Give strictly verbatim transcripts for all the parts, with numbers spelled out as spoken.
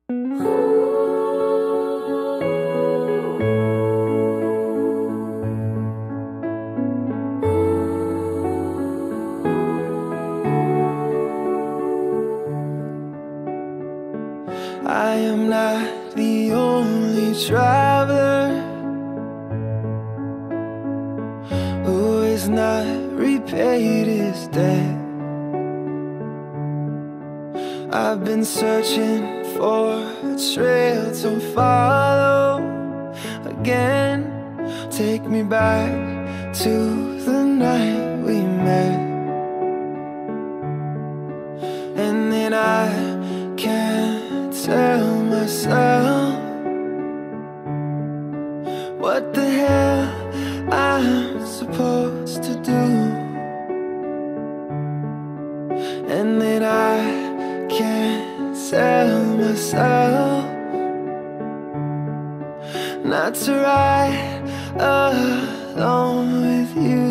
I am not the only traveler who has not repaid his debt. I've been searching for a trail to follow again. Take me back to the night we met, and then I can't tell myself what the hell I'm supposed to do, and then I can't tell myself not to ride alone with you.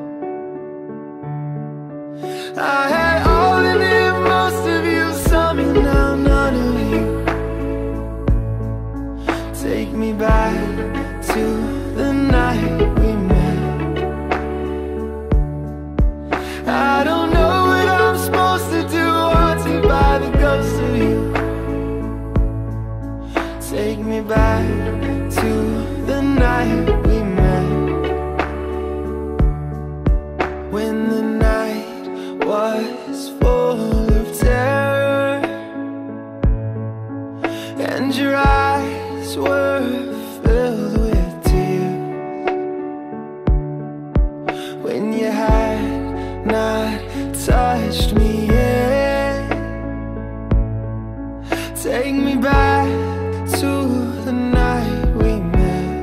I had all of it, most of you, some and now none of you. Take me back to the night we met. I don't know what I'm supposed to do, haunted by the ghost of you. Take me back to the night we met, when the night was full of terror and your eyes were filled with tears, when you had not touched me yet. Take me back to the night we met.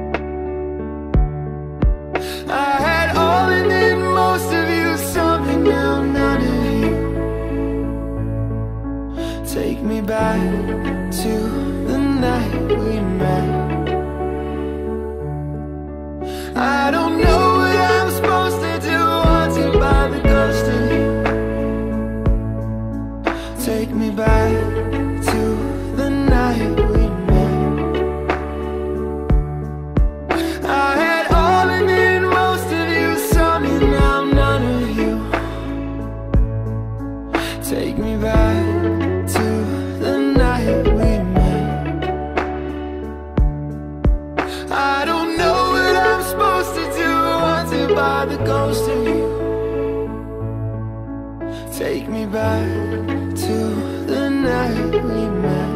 I had all and then most of you, some and now none of you. Take me back to the night we met. I don't know what I'm supposed to do, haunted by the ghost of you. Take me back to the night we met. I had all and then most of you, some and now none of you. Take me back to the night we met. I don't know what I'm supposed to do, haunted by the ghost of you. Take me back to the night we met.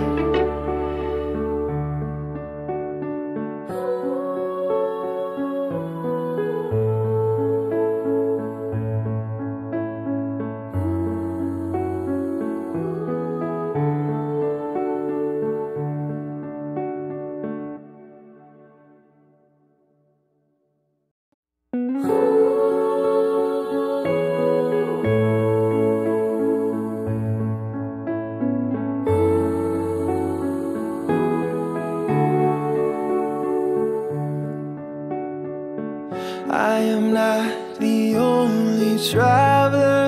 I am not the only traveler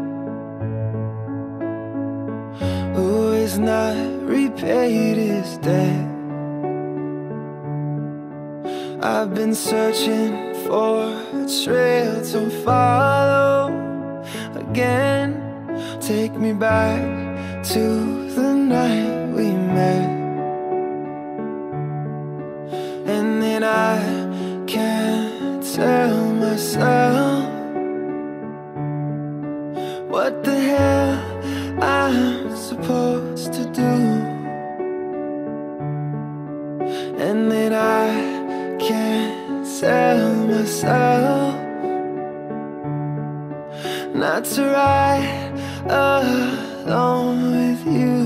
who has not repaid his debt. I've been searching for a trail to follow again. Take me back to the night we met, and then I can't tell myself what the hell I'm supposed to do, and then I can't tell myself not to ride alone with you.